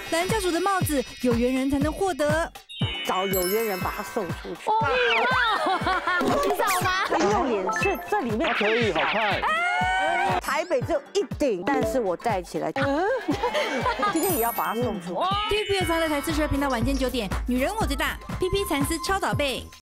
蓝教主的帽子有缘人才能获得。 找有缘人把它送出去。 洗澡吗？ 用脸是这里面可以，好看。 台北只有1顶，但是我戴起来，今天也要把它送出。 TVBS 台台42频道晚间9点，女人我最大，PP 蚕丝超导背。